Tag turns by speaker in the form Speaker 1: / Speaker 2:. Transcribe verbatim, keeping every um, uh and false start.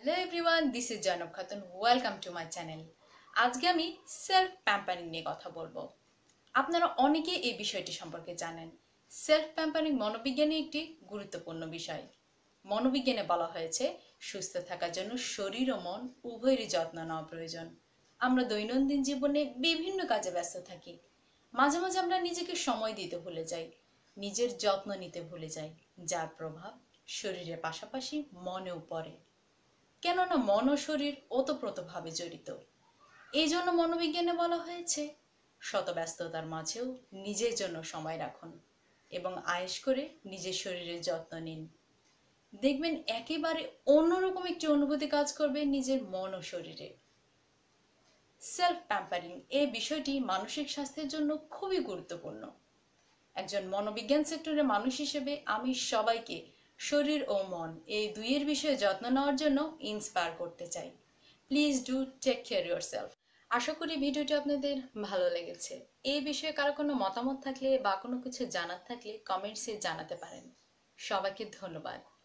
Speaker 1: Hello everyone, this is Zainab Khatun. Welcome to my channel. আজকে আমি self pampering নিয়ে কথা বলবো। আপনারা অনেকে এই বিষয়টি সম্পর্কে জানেন। সেলফ প্যাম্পারিং মনোবিজ্ঞানে একটি গুরুত্বপূর্ণ বিষয়। মনোবিজ্ঞানে বলা হয়েছে সুস্থ থাকার জন্য শরীর ও মন উভয়েরই যত্ন নেওয়া প্রয়োজন। আমরা দৈনন্দিন জীবনে বিভিন্ন কাজে ব্যস্ত থাকি। মাঝে মাঝে আমরা নিজেকে সময় দিতে ভুলে যাই, নিজের যত্ন নিতে ভুলে যাই, যার প্রভাব শরীরের পাশাপাশি মনেও পড়ে। কেননা মন ও শরীর ওতপ্রোতভাবে জড়িত। এই জন্য মনোবিজ্ঞানে বলা হয়েছে শত ব্যস্ততার মাঝেও নিজের জন্য সময় রাখুন এবং আয়েশ করে নিজের শরীরের যত্ন নিন। দেখবেন একেবারে অন্যরকম একটি অনুভূতি কাজ করবে নিজের মন ও শরীরে। সেলফ প্যাম্পারিং এই বিষয়টি মানসিক স্বাস্থ্যের জন্য খুবই গুরুত্বপূর্ণ। একজন মনোবিজ্ঞান সেক্টরের মানুষ হিসেবে আমি সবাইকে শরীর ও মন এই দুইয়ের বিষয়ে যত্ন নেওয়ার জন্য ইন্সপায়ার করতে চাই। Please do take care yourself. আশা করি ভিডিওটি আপনাদের ভালো লেগেছে। এই বিষয়ে কারো কোনো মতামত থাকলে বা কোনো কিছু জানার থাকলে কমেন্টসে জানাতে পারেন। সবাইকে ধন্যবাদ।